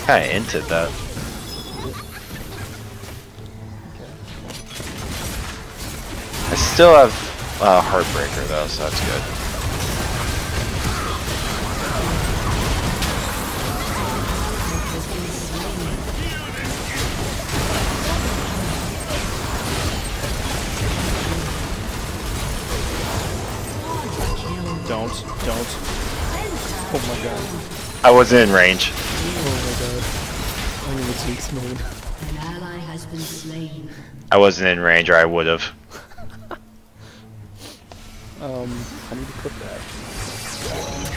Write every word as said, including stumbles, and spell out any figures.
Kinda hinted that. I still have uh, Heartbreaker though, so that's good. Don't, don't. Oh my god. I wasn't in range. Oh my god. I'm in the Jinx mode. An ally has been slain. I wasn't in range, or I would have. Um, I need to put that.